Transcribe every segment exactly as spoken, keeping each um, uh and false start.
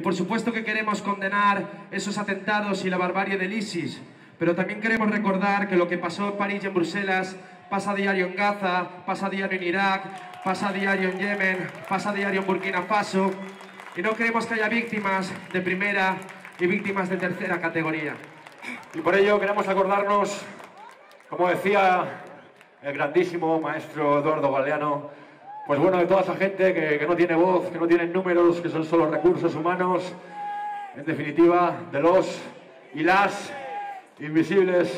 por supuesto que queremos condenar esos atentados y la barbarie del ISIS, pero también queremos recordar que lo que pasó en París y en Bruselas pasa a diario en Gaza, pasa a diario en Irak, pasa a diario en Yemen, pasa a diario en Burkina Faso, y no queremos que haya víctimas de primera y víctimas de tercera categoría. Y por ello queremos acordarnos, como decía el grandísimo maestro Eduardo Galeano, pues bueno, de toda esa gente que, que no tiene voz, que no tiene números, que son solo recursos humanos, en definitiva, de los y las invisibles.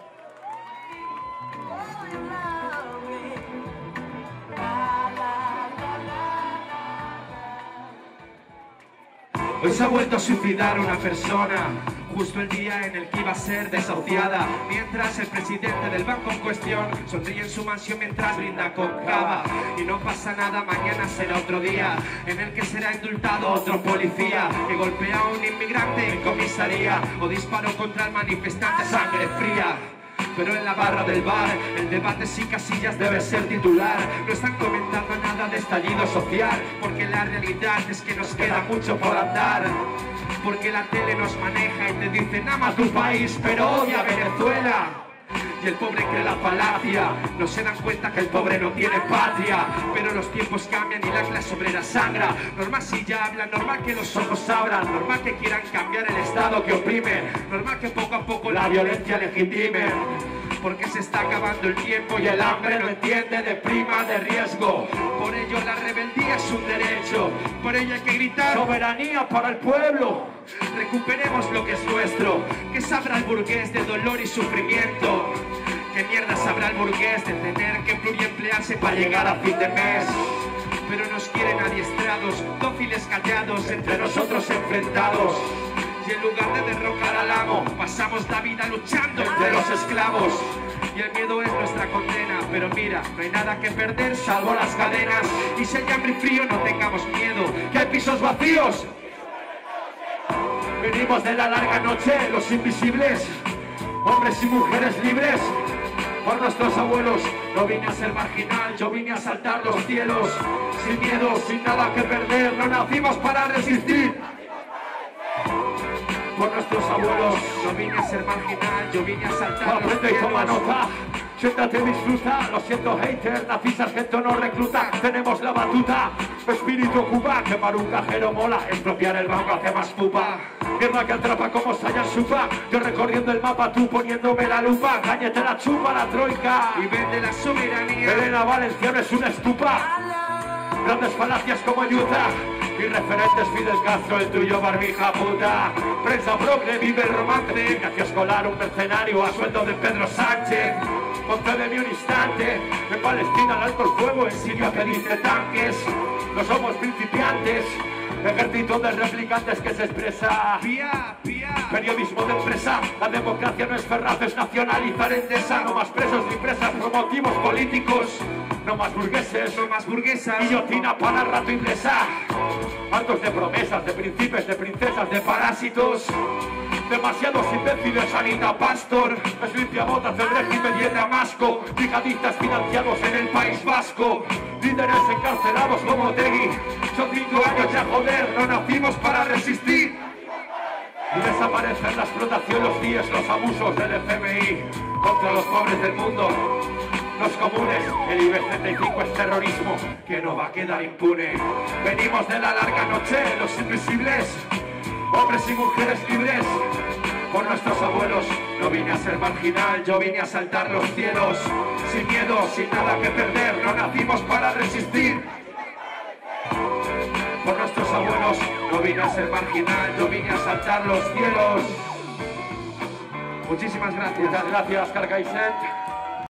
Hoy se ha vuelto a suicidar una persona, justo el día en el que iba a ser desahuciada, mientras el presidente del banco en cuestión sonríe en su mansión mientras brinda con cava. Y no pasa nada, mañana será otro día en el que será indultado otro policía que golpea a un inmigrante en comisaría o disparó contra el manifestante a sangre fría. Pero en la barra del bar, el debate si Casillas debe ser titular. No están comentando nada de estallido social, porque la realidad es que nos queda mucho por andar. Porque la tele nos maneja y te dicen ama tu país, pero odia Venezuela. Y el pobre cree la falacia, no se dan cuenta que el pobre no tiene patria. Pero los tiempos cambian y la clase obrera sangra. Normal si ya hablan, normal que los ojos abran, normal que quieran cambiar el estado que oprime, normal que poco a poco la violencia legitime. Porque se está acabando el tiempo y el hambre no entiende de prima de riesgo. Por ello la rebeldía es un derecho, por ello hay que gritar soberanía para el pueblo. Recuperemos lo que es nuestro, que sabrá el burgués de dolor y sufrimiento. ¿Qué mierda sabrá el burgués de tener que pluriemplearse para llegar a fin de mes? Pero nos quieren adiestrados, dóciles callados, entre nosotros enfrentados. Y en lugar de derrocar al amo, pasamos la vida luchando entre los esclavos. Y el miedo es nuestra condena, pero mira, no hay nada que perder salvo las cadenas. Y si hay hambre y frío, no tengamos miedo, que hay pisos vacíos. Venimos de la larga noche, los invisibles, hombres y mujeres libres. Por nuestros abuelos, no vine a ser marginal, yo vine a saltar los cielos. Sin miedo, sin nada que perder, no nacimos para resistir. Por nuestros abuelos, no vine a ser marginal, yo vine a saltar los aprende y toma cielos. nota, siéntate, disfruta. Lo siento, hater, nací sargento no recluta. Tenemos la batuta, espíritu Cuba. Quemar un cajero mola, expropiar el banco hace más pupa. Guerra que atrapa como Saya Supa. Yo recorriendo el mapa, tú poniéndome la lupa. Cáñete la chupa, la troika. Y vende la soberanía. Elena Valenciano es una estupa. Grandes falacias como Utah. Y referentes Fidel Castro, el tuyo barbija puta. Prensa progre, vive el romance. Ignacio Escolar, un mercenario a sueldo de Pedro Sánchez. Concédeme un instante. En Palestina al alto el fuego, en Siria pediste tanques. No somos principiantes. Ejército de replicantes que se expresa. Pía, pía. Periodismo de empresa. La democracia no es ferraz, es nacionalizar Endesa. No más presos ni presas por motivos políticos. No más burgueses, no más burguesas. Guillotina para el rato inglesa. Hartos de promesas, de príncipes, de princesas, de parásitos. Demasiados imbéciles, Anita Pastor. Es limpiabotas del régimen y en Damasco. Yihadistas financiados en el País Vasco. Líderes encarcelados como Tegui. Son cinco años ya, joder, no nacimos para resistir. Y desaparecen la explotación, los C I E S, los abusos del F M I contra los pobres del mundo. Los comunes, el I B E treinta y cinco es terrorismo que no va a quedar impune. Venimos de la larga noche, los invisibles, hombres y mujeres libres. Por nuestros abuelos, no vine a ser marginal, yo vine a saltar los cielos. Sin miedo, sin nada que perder, no nacimos para resistir. Por nuestros abuelos, no vine a ser marginal, yo vine a saltar los cielos. Muchísimas gracias. Muchas gracias, Carcaixent.